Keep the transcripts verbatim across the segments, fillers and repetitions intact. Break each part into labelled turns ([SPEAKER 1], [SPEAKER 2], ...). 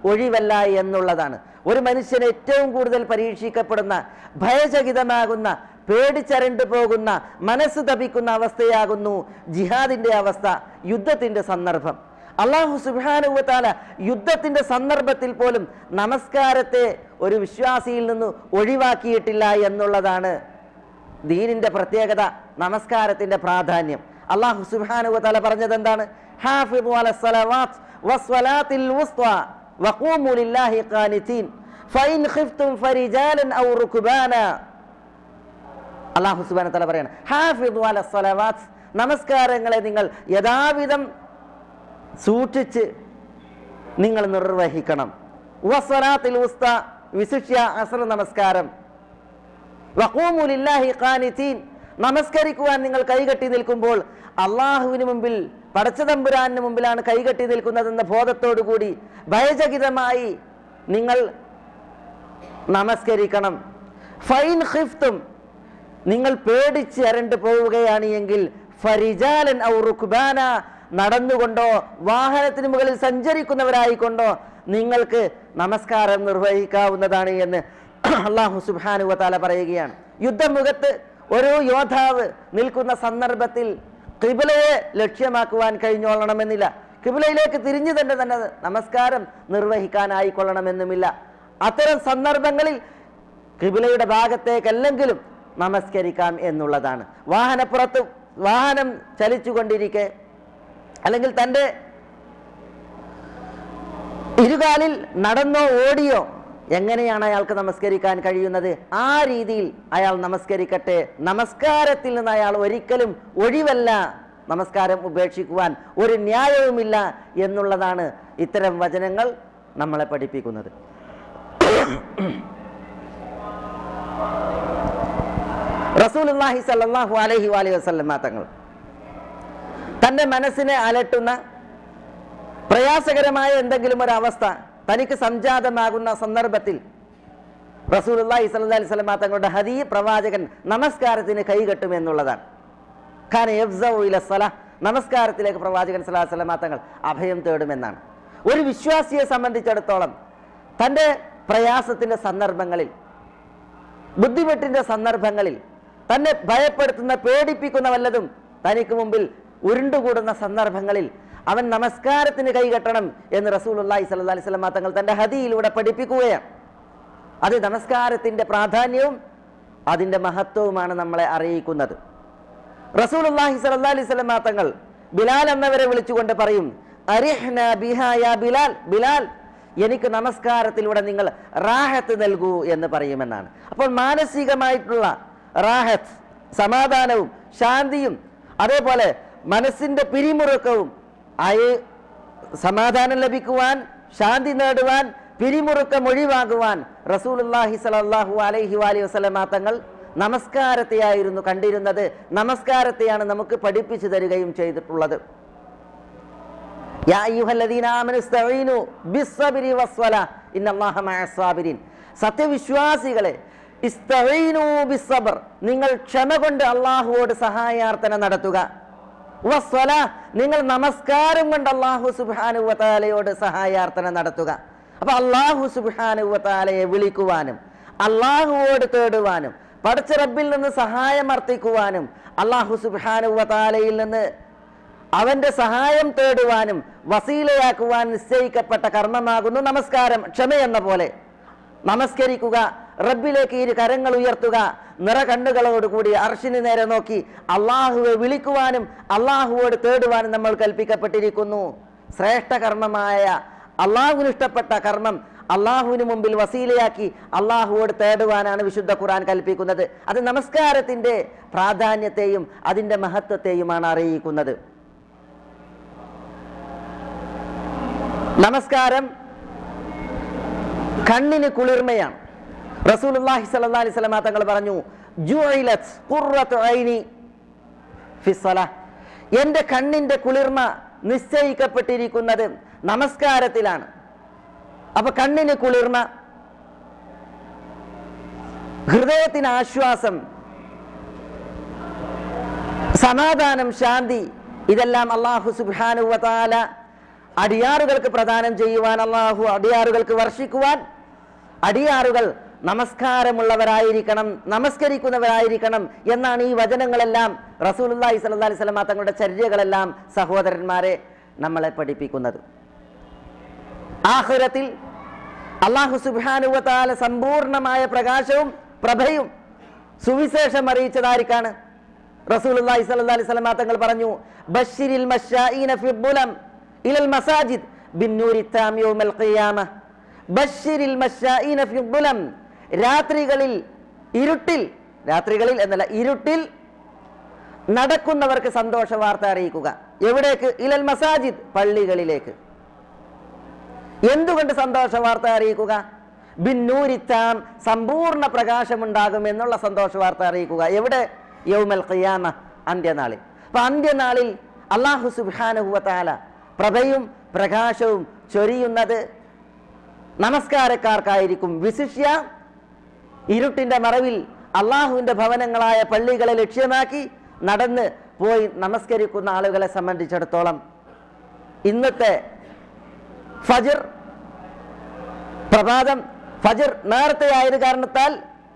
[SPEAKER 1] ഒഴിവല്ല എന്നുള്ളതാണ്. ഒരു മനുഷ്യൻ ഏറ്റവും കൂടുതൽ പരീക്ഷിക്കപ്പെടുന്ന, ഭയചകിതമാകുന്ന, പേടിച്ചരണ്ടു പോകുന്ന, മനസ്സ് തപിക്കുന്ന അവസ്ഥയാകുന്നു ജിഹാദിന്റെ അവസ്ഥ, യുദ്ധത്തിന്റെ സന്ദർഭം. അല്ലാഹു സുബ്ഹാനഹു വ തആല യുദ്ധത്തിന്റെ സന്ദർഭത്തിൽ പോലും നമസ്കാരത്തെ ഒരു വിശ്വാസിയിൽ നിന്ന് ഒഴിവാക്കിയിട്ടില്ല എന്നുള്ളതാണ് ദീനിന്റെ പ്രത്യേകത, നമസ്കാരത്തിന്റെ പ്രാധാന്യം. അല്ലാഹു സുബ്ഹാനഹു വ തആല പറഞ്ഞത് എന്താണ്? ഹാഫിദു അലസ്സലവാത്ത് വസ്സലാത്തിൽ വുസ്താ വഖൂമു ലില്ലാഹി ഖാനിതീൻ ഫഇൻ ഖിഫ്തും ഫരിജാലൻ ഔ റുക്ബാന. അല്ലാഹു സുബ്ഹാനഹു വ തആല പറയാണ്, ഹാഫിദു അലസ്സലവാത്ത്, നമസ്കാരങ്ങളെ നിങ്ങൾ യഥാവിധം സൂക്ഷിച്ച് നിങ്ങൾ നിർവഹിക്കണം. വസ്സലാത്തിൽ വുസ്താ, വിശിഷ്യ അസ്ർ നമസ്കാരം. വഖൂമു ലില്ലാഹി ഖാനിതീൻ, നമസ്കരിക്കുവാൻ നിങ്ങൾ കൈകെട്ടി നിൽക്കുമ്പോൾ അള്ളാഹുവിന് മുമ്പിൽ, പടച്ചതമ്പുരാന് മുമ്പിലാണ് കൈകെട്ടി നിൽക്കുന്നതെന്ന ബോധത്തോടുകൂടി ഭയചകിതമായി നിങ്ങൾ നമസ്കരിക്കണം. ഫൈൻ ഖിഫ്തും, നിങ്ങൾ പേടിച്ച് അരണ്ടു പോവുകയാണ് എങ്കിൽ ഫരിജാലൻ ഔ റുക്ബാന, നടന്നുകൊണ്ടോ വാഹനത്തിന് മുകളിൽ സഞ്ചരിക്കുന്നവരായിക്കൊണ്ടോ നിങ്ങൾക്ക് നമസ്കാരം നിർവഹിക്കാവുന്നതാണ് എന്ന് അല്ലാഹു സുബ്ഹാനഹു വ തആല പറയുകയാണ്. യുദ്ധമുഖത്ത് ഒരു യോദ്ധാവ് നിൽക്കുന്ന സന്ദർഭത്തിൽ ഖിബ്ലയെ ലക്ഷ്യമാക്കുവാൻ കഴിഞ്ഞോളണമെന്നില്ല. ഖിബ്ലയിലേക്ക് തിരിഞ്ഞു തന്നെ തന്നെ നമസ്കാരം നിർവഹിക്കാനായിക്കൊള്ളണമെന്നുമില്ല. അത്തരം സന്ദർഭങ്ങളിൽ ഖിബ്ലയുടെ ഭാഗത്തേക്കല്ലെങ്കിലും നമസ്കരിക്കാം എന്നുള്ളതാണ്. വാഹനപ്പുറത്ത് വാഹനം ചലിച്ചുകൊണ്ടിരിക്കെ അല്ലെങ്കിൽ തൻ്റെ ഇരുകാലിൽ നടന്നോ ഓടിയോ എങ്ങനെയാണ് അയാൾക്ക് നമസ്കരിക്കാൻ കഴിയുന്നത്? ആ രീതിയിൽ അയാൾ നമസ്കരിക്കട്ടെ. നമസ്കാരത്തിൽ നിന്ന് അയാൾ ഒരിക്കലും ഒഴിവല്ല, നമസ്കാരം ഉപേക്ഷിക്കുവാൻ ഒരു ന്യായവുമില്ല എന്നുള്ളതാണ് ഇത്തരം വചനങ്ങൾ നമ്മളെ പഠിപ്പിക്കുന്നത്. റസൂലുള്ളാഹി സ്വല്ലല്ലാഹു അലൈഹി വഅലിഹി വസല്ലം തങ്ങൾ തൻ്റെ മനസ്സിനെ അലട്ടുന്ന പ്രയാസകരമായ എന്തെങ്കിലും ഒരു അവസ്ഥ തനിക്ക് സംജാതമാകുന്ന സന്ദർഭത്തിൽ റസൂലുള്ളാഹി സ്വല്ലല്ലാഹി അലൈഹി വസല്ലം തങ്ങളുടെ ഹദീ പ്രവാചകൻ നമസ്കാരത്തിന് കൈകെട്ടുമെന്നുള്ളതാണ്. ഖാന യഫ്സഉ ഇല സ്വലാഹ്, നമസ്കാരത്തിലേക്ക് പ്രവാചകൻ സ്വല്ലല്ലാഹി അലൈഹി വസല്ലം തങ്ങൾ അഭയം തേടുമെന്നാണ്. ഒരു വിശ്വാസിയെ സംബന്ധിച്ചിടത്തോളം തൻ്റെ പ്രയാസത്തിൻ്റെ സന്ദർഭങ്ങളിൽ, ബുദ്ധിമുട്ടിൻ്റെ സന്ദർഭങ്ങളിൽ, തന്നെ ഭയപ്പെടുത്തുന്ന പേടിപ്പിക്കുന്ന വല്ലതും തനിക്ക് മുമ്പിൽ ഉരുണ്ടുകൂടുന്ന സന്ദർഭങ്ങളിൽ അവൻ നമസ്കാരത്തിന് കൈകെട്ടണം എന്ന് റസൂലുള്ളാഹി സ്വല്ലല്ലാഹി അലൈഹി വസല്ലം തങ്ങൾ തൻ്റെ ഹദീയിലൂടെ പഠിപ്പിക്കുകയാണ്. അത് നമസ്കാരത്തിൻ്റെ പ്രാധാന്യവും അതിൻ്റെ മഹത്വവുമാണ് നമ്മളെ അറിയിക്കുന്നത്. റസൂലുള്ളാഹി സ്വല്ലല്ലാഹി അലൈഹി വസല്ലം തങ്ങൾ ബിലാൽ എന്നവരെ വിളിച്ചുകൊണ്ട് പറയും, അരിഹ്നാ ബിഹാ യാ ബിലാൽ, ബിലാൽ എനിക്ക് നമസ്കാരത്തിലൂടെ നിങ്ങൾ റാഹത്ത് നൽകൂ എന്ന് പറയുമെന്നാണ്. അപ്പോൾ മാനസികമായിട്ടുള്ള റാഹത്ത്, സമാധാനവും ശാന്തിയും അതേപോലെ മനസ്സിൻ്റെ പിരിമുറുക്കവും ആയി സമാധാനം ലഭിക്കുവാൻ, ശാന്തി നേടുവാൻ, പിരിമുറുക്കം ഒഴിവാകുവാൻ റസൂലുള്ളാഹി സ്വല്ലല്ലാഹു അലൈഹി വഅലിഹി വസല്ലം തങ്ങൾ നമസ്കാരത്തെയായിരുന്നു കണ്ടിരുന്നത്. നമസ്കാരത്തെയാണ് നമുക്ക് പഠിപ്പിച്ചു തരികയും ചെയ്തിട്ടുള്ളത്. യാ അയ്യുഹല്ലദീന ആമനു ഇസ്തഈനു ബിസ്സബ്രി വസ്സലാഹ് ഇന്നല്ലാഹ മഅസ്സാബിരീൻ, സത്യവിശ്വാസികളെ ഇസ്തഈനു ബിസ്സബ്ർ, നിങ്ങൾ ക്ഷമ കൊണ്ട് അല്ലാഹുവോട് സഹായാർത്ഥന നടത്തുക. വസ്സലാഹ്, നിങ്ങൾ നമസ്കാരം കൊണ്ട് അല്ലാഹു സുബ്ഹാനഹു വ തആലയോട് സഹായാർത്ഥന നടത്തുക. അപ്പൊ അല്ലാഹു സുബ്ഹാനഹു വ തആലയെ വിളിക്കുവാനും അല്ലാഹുവോട് തേടുവാനും പടച്ച റബ്ബിൽ നിന്ന് സഹായം അർത്ഥിക്കുവാനും അല്ലാഹു സുബ്ഹാനഹു വ തആലയിൽ നിന്ന് അവന്റെ സഹായം തേടുവാനും വസീലയാക്കുവാൻ നിശ്ചയിക്കപ്പെട്ട കർമ്മമാകുന്നു നമസ്കാരം. ക്ഷമയെന്ന പോലെ നമസ്കരിക്കുക, റബ്ബിലേക്ക് ഇരു കരങ്ങൾ ഉയർത്തുക, നിറ കണ്ണുകളോടുകൂടി അർശിന് നേരെ നോക്കി അള്ളാഹുവെ വിളിക്കുവാനും അള്ളാഹുവോട് തേടുവാനും നമ്മൾ കൽപ്പിക്കപ്പെട്ടിരിക്കുന്നു. ശ്രേഷ്ഠ കർമ്മമായ അള്ളാഹുവിന് ഇഷ്ടപ്പെട്ട കർമ്മം അള്ളാഹുവിന് മുമ്പിൽ വസീലയാക്കി അള്ളാഹുവോട് തേടുവാനാണ് വിശുദ്ധ ഖുർആൻ കൽപ്പിക്കുന്നത്. അത് നമസ്കാരത്തിൻ്റെ പ്രാധാന്യത്തെയും അതിൻ്റെ മഹത്വത്തെയുമാണ് അറിയിക്കുന്നത്. നമസ്കാരം കണ്ണിന് കുളിർമയാണ്. റസൂലുള്ളാഹി സ്വല്ലല്ലാഹി അലൈഹി വസല്ലം തങ്ങൾ പറഞ്ഞു, ജുഇലത് ഖുർറത്തു ഐനി ഫിസ്സലാഹ്, എൻ്റെ കണ്ണിൻ്റെ കുളിർമ നിശ്ചയിക്കപ്പെട്ടിരിക്കുന്നത് നമസ്കാരത്തിലാണ്. അപ്പൊ കണ്ണിന് കുളിർമ, ഹൃദയത്തിന് ആശ്വാസം, സമാധാനം, ശാന്തി, ഇതെല്ലാം അല്ലാഹു സുബ്ഹാനഹു വ തആല അടിയാറുകൾക്ക് പ്രദാനം ചെയ്യുവാൻ, അള്ളാഹു അടിയാറുകൾക്ക് വർഷിക്കുവാൻ, അടിയാറുകൾ നമസ്കാരമുള്ളവരായിരിക്കണം, നമസ്കരിക്കുന്നവരായിരിക്കണം എന്നാണ് ഈ വചനങ്ങളെല്ലാം റസൂലുള്ളാഹി സ്വല്ലല്ലാഹി അലൈഹി വസല്ലം തങ്ങളുടെ ചര്യകളെല്ലാം സഹോദരന്മാരെ നമ്മളെ പഠിപ്പിക്കുന്നത്. ആഖിറത്തിൽ അല്ലാഹു സുബ്ഹാനഹു വ തആല സമ്പൂർണമായ പ്രകാശവും പ്രഭയും സുവിശേഷം അറിയിച്ചതായിരിക്കാണ്. റസൂലുള്ളാഹി സ്വല്ലല്ലാഹി അലൈഹി വസല്ലം തങ്ങൾ പറഞ്ഞു, ബശ്ശിരിൽ മശാഈന ഫി ദുലം ഇലൽ മസാജിദ് ബിന്നൂരി താം യൗമൽ ഖിയാമ. ബശ്ശിരിൽ മശാഈന ഫി ദുലം, രാത്രികളിൽ ഇരുട്ടിൽ, രാത്രികളിൽ എന്നല്ല ഇരുട്ടിൽ നടക്കുന്നവർക്ക് സന്തോഷ വാർത്ത അറിയിക്കുക. എവിടേക്ക്? ഇലൽ മസാജിദ്, പള്ളികളിലേക്ക്. എന്തുകൊണ്ട് സന്തോഷ വാർത്ത അറിയിക്കുക? ബിന്നൂരിത്താം, സമ്പൂർണ്ണ പ്രകാശമുണ്ടാകും എന്നുള്ള സന്തോഷ വാർത്ത അറിയിക്കുക. എവിടെ? യൗമൽ ഖിയാമ, അന്ത്യനാളിൽ. അപ്പൊ അന്ത്യനാളിൽ അല്ലാഹു സുബ്ഹാനഹു വ തആല പ്രഭയും പ്രകാശവും ചൊരിയുന്നത് നമസ്കാരക്കാർക്കായിരിക്കും. വിശിഷ്യ ഇരുട്ടിന്റെ മറവിൽ അള്ളാഹുവിന്റെ ഭവനങ്ങളായ പള്ളികളെ ലക്ഷ്യമാക്കി നടന്ന് പോയി നമസ്കരിക്കുന്ന ആളുകളെ സംബന്ധിച്ചിടത്തോളം ഇന്നത്തെ ഫജ്ർ പ്രഭാതം, ഫജ്ർ നേരത്തെ ആയത് കാരണത്താൽ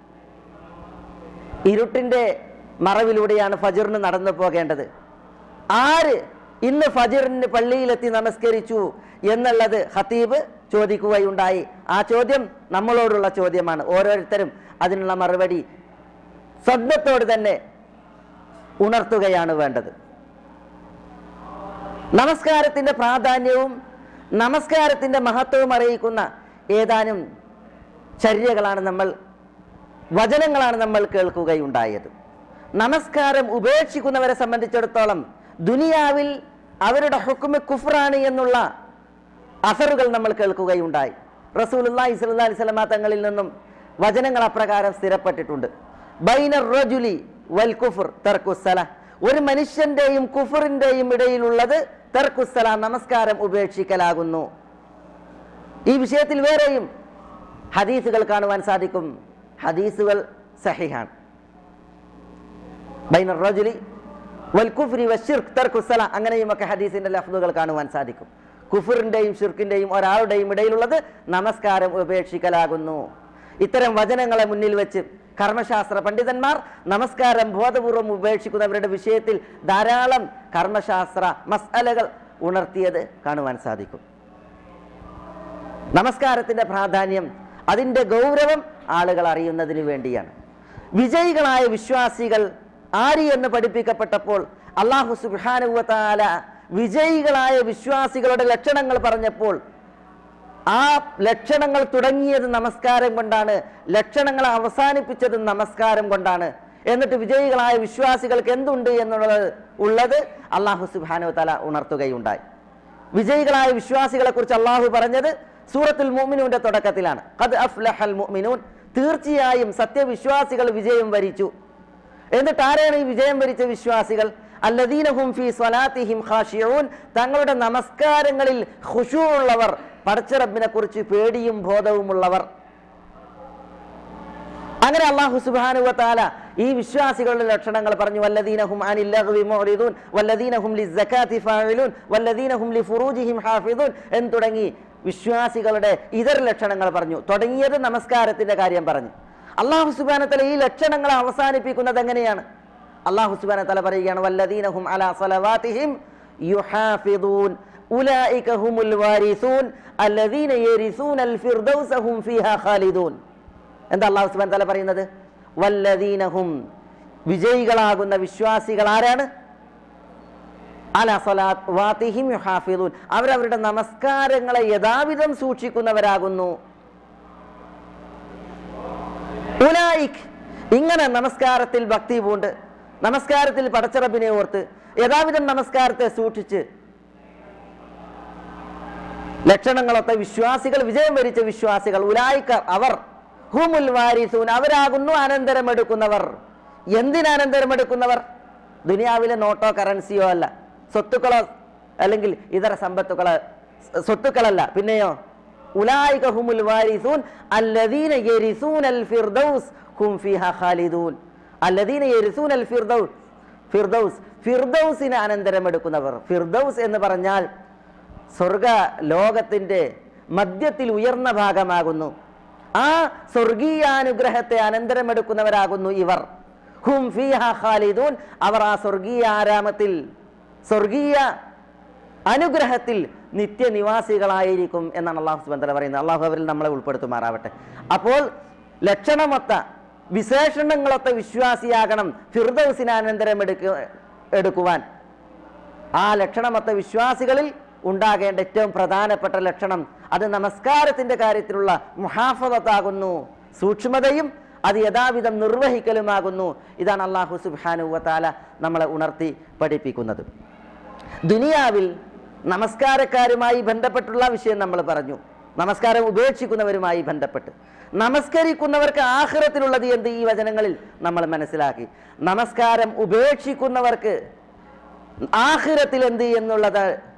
[SPEAKER 1] ഇരുട്ടിന്റെ മറവിലൂടെയാണ് ഫജ്റിന് നടന്നു പോകേണ്ടത്. ആര് ഇന്ന് ഫജ്റിന് പള്ളിയിലെത്തി നമസ്കരിച്ചു എന്നുള്ളത് ഖതീബ് ചോദിക്കുകയുണ്ടായി. ആ ചോദ്യം നമ്മളോടുള്ള ചോദ്യമാണ്. ഓരോരുത്തരും അതിനുള്ള മറുപടി ശ്രദ്ധത്തോട് തന്നെ ഉണർത്തുകയാണ് വേണ്ടത്. നമസ്കാരത്തിന്റെ പ്രാധാന്യവും നമസ്കാരത്തിന്റെ മഹത്വവും അറിയിക്കുന്ന ഏതാനും ചര്യകളാണ് നമ്മൾ, വചനങ്ങളാണ് നമ്മൾ കേൾക്കുകയുണ്ടായത്. നമസ്കാരം ഉപേക്ഷിക്കുന്നവരെ സംബന്ധിച്ചിടത്തോളം ദുനിയാവിൽ അവരുടെ ഹുക്മ് കുഫ്റാണ് എന്നുള്ള അസറുകൾ നമ്മൾ കേൾക്കുകയുണ്ടായി. റസൂലുള്ളാഹി സ്വല്ലല്ലാഹി അലൈഹി വസല്ലം തങ്ങളിൽ നിന്നും വചനങ്ങൾ അപ്രകാരം സ്ഥിരപ്പെട്ടിട്ടുണ്ട്. ബൈനർ റജുലി വൽ കുഫ്ർ തർക്കുസ്സല, ഒരു മനുഷ്യന്റെയും കുഫറിന്റെയും ഇടയിലുള്ളത് തർക്കുസ്സല, നമസ്കാരം ഉപേക്ഷിക്കലാകുന്നു. ഈ വിഷയത്തിൽ വേറെയും ഹദീസുകൾ കാണുവാൻ സാധിക്കും. ഹദീസുകൾ സഹിഹാണ്. ബൈനർ റജുലി വൽ കുഫ്രി വശിർക്ക് തർക്കുസ്സല, അങ്ങനെയും ഒക്കെ ഹദീസിന്റെ ലഫ്ദുകൾ കാണുവാൻ സാധിക്കും. കുഫറിന്റെയും ഷിർക്കിന്റെയും ഒരാളുടെയും ഇടയിലുള്ളത് നമസ്കാരം ഉപേക്ഷിക്കലാകുന്നു. ഇത്തരം വചനങ്ങളെ മുന്നിൽ വെച്ച് കർമ്മശാസ്ത്ര പണ്ഡിതന്മാർ നമസ്കാരം ബോധപൂർവം ഉപേക്ഷിക്കുന്നവരുടെ വിഷയത്തിൽ ധാരാളം കർമ്മശാസ്ത്ര മസ്അലകൾ ഉണർത്തിയത് കാണുവാൻ സാധിക്കും. നമസ്കാരത്തിന്റെ പ്രാധാന്യം, അതിൻ്റെ ഗൗരവം ആളുകൾ അറിയുന്നതിന് വേണ്ടിയാണ്. വിജയികളായ വിശ്വാസികൾ ആര് എന്ന് പഠിപ്പിക്കപ്പെട്ടപ്പോൾ അല്ലാഹു സുബ്ഹാനഹു വ തആല വിജയികളായ വിശ്വാസികളുടെ ലക്ഷണങ്ങൾ പറഞ്ഞപ്പോൾ ആ ലക്ഷണങ്ങൾ തുടങ്ങിയത് നമസ്കാരം കൊണ്ടാണ്, ലക്ഷണങ്ങൾ അവസാനിപ്പിച്ചത് നമസ്കാരം കൊണ്ടാണ്. എന്നിട്ട് വിജയികളായ വിശ്വാസികൾക്ക് എന്തുണ്ട് എന്നുള്ളത് ഉള്ളത് അല്ലാഹു സുബ്ഹാനഹു വ തആല ഉണർത്തുകയുണ്ടായി. വിജയികളായ വിശ്വാസികളെ കുറിച്ച് അല്ലാഹു പറഞ്ഞത് സൂറത്തുൽ മുഅ്മിനൂന്റെ തുടക്കത്തിലാണ്. ഖദ് അഫ്ലഹൽ മുഅ്മിനൂൻ, തീർച്ചയായും സത്യവിശ്വാസികൾ വിജയം വരിച്ചു. എന്നിട്ട് ആരാണ് ഈ വിജയം വരിച്ച വിശ്വാസികൾ? അല്ലദീന ഹും ഫീ സ്വലാത്തിഹിം ഖാശിഊൻ, തങ്ങളുടെ നമസ്കാരങ്ങളിൽ ഖുശൂഉള്ളവർ, പടച്ച റബ്ബിനെ കുറിച്ച് പേടിയും ബോധവുമുള്ളവർ. അങ്ങനെ അല്ലാഹു സുബ്ഹാനഹു വ തആല ഈ വിശ്വാസികളുടെ ലക്ഷണങ്ങൾ പറഞ്ഞു. വല്ലദീന ഹും അനിൽ ലഗ്വി മുഅ്രിദൂൻ വല്ലദീന ഹും ലിസ്സകാത്തി ഫാഇലൂൻ വല്ലദീന ഹും ലിഫുറൂജിഹിം ഹാഫിദൂൻ എന്ന് തുടങ്ങി വിശ്വാസികളുടെ ഇതര ലക്ഷണങ്ങൾ പറഞ്ഞു. തുടങ്ങിയത് നമസ്കാരത്തിന്റെ കാര്യം പറഞ്ഞു. അല്ലാഹു സുബ്ഹാനഹു വ തആല ഈ ലക്ഷണങ്ങളെ അവസാനിപ്പിക്കുന്നത് എങ്ങനെയാണ്? അല്ലാഹു സുബ്ഹാനഹു വ തആല പറയുകയാണ്, വല്ലദീന ഹും അലാ സ്വലവാതിഹിം യുഹാഫിദൂൻ ഉലൈക ഹുമുൽ വാരിസൂൻ അല്ലദീന യരിസൂനൽ ഫിർദൗസ ഹും ഫീഹാ ഖാലിദൂൻ. എന്താ അല്ലാഹു സുബ്ഹാനഹു വ തആല പറയുന്നത്? വല്ലദീന ഹും, വിജയികളാകുന്ന വിശ്വാസികൾ ആരാണ്? അലാ സ്വലാവാതിഹിം യുഹാഫിദൂൻ, അവരവരുടെ നമസ്കാരങ്ങളെ യഥാവിധം സൂക്ഷിക്കുന്നവരാകുന്നു. ഉലൈക്, ഇങ്ങനെ നമസ്കാരത്തിൽ ഭക്തി പൂണ്ട്, നമസ്കാരത്തിൽ പടച്ച റബ്ബിനെ ഓർത്ത് യഥാവിധം നമസ്കാരത്തെ സൂക്ഷിച്ച് ലക്ഷണങ്ങളൊക്കെ വിശ്വാസികൾ, വിജയം വരിച്ച വിശ്വാസികൾ, ഉലൈക അവർ, ഹുമുൽ വാരിസൂൻ, അവരാകുന്നു അനന്തരമെടുക്കുന്നവർ. എന്തിനനന്തരമെടുക്കുന്നവർ? ദുനിയാവിലെ നോട്ടോ കറൻസിയോ അല്ല, സ്വത്തുക്കളോ അല്ലെങ്കിൽ ഇതര സമ്പത്തുക്കളോ സ്വത്തുക്കളല്ല, പിന്നെയോ ഉലൈക ഹുമുൽ വാരിസൂൻ അല്ലദീന യരിസൂനൽ ഫിർദൗസ് ഹും ഫീഹാ ഖാലിദൂൻ. അല്ലദീന യരിസൂനൽ ഫിർദൗസ്, ഫിർദൗസ്, ഫിർദൗസിനെ അനന്തരമെടുക്കുന്നവർ. ഫിർദൗസ് എന്ന് പറഞ്ഞാൽ സ്വർഗ ലോകത്തിൻ്റെ മധ്യത്തിൽ ഉയർന്ന ഭാഗമാകുന്നു. ആ സ്വർഗീയാനുഗ്രഹത്തെ അനന്തരമെടുക്കുന്നവരാകുന്നു ഇവർ. ഹും ഫീഹാ ഖാലിദൂൻ, അവർ ആ സ്വർഗീയ ആരാമത്തിൽ, സ്വർഗീയ അനുഗ്രഹത്തിൽ നിത്യനിവാസികളായിരിക്കും എന്നാണ് അള്ളാഹു സുബ്ഹാനഹു വ തആല പറയുന്നത്. അള്ളാഹു അവരിൽ നമ്മളെ ഉൾപ്പെടുത്തുമാറാവട്ടെ. അപ്പോൾ ലക്ഷണമൊത്ത വിശേഷണങ്ങളൊത്ത വിശ്വാസിയാകണം ഫിർദൗസിന് അനന്തരം എടുക്ക എടുക്കുവാൻ. ആ ലക്ഷണമൊത്ത വിശ്വാസികളിൽ ഉണ്ടാകേണ്ട ഏറ്റവും പ്രധാനപ്പെട്ട ലക്ഷണം അത് നമസ്കാരത്തിൻ്റെ കാര്യത്തിലുള്ള മുഹാഫദത്താകുന്നു, സൂക്ഷ്മതയും അത് യഥാവിധം നിർവഹിക്കലുമാകുന്നു. ഇതാണ് അല്ലാഹു സുബ്ഹാനഹു വ തആല നമ്മളെ ഉണർത്തി പഠിപ്പിക്കുന്നത്. ദുനിയാവിൽ നമസ്കാരക്കാരുമായി ബന്ധപ്പെട്ടുള്ള വിഷയം നമ്മൾ പറഞ്ഞു. നമസ്കാരം ഉപേക്ഷിക്കുന്നവരുമായി ബന്ധപ്പെട്ട് നമസ്കരിക്കുന്നവർക്ക് ആഖിറത്തിലുള്ളത് എന്ത് ഈ വചനങ്ങളിൽ നമ്മൾ മനസ്സിലാക്കി. നമസ്കാരം ഉപേക്ഷിക്കുന്നവർക്ക് ആഖിറത്തിൽ എന്ത് എന്നുള്ളത്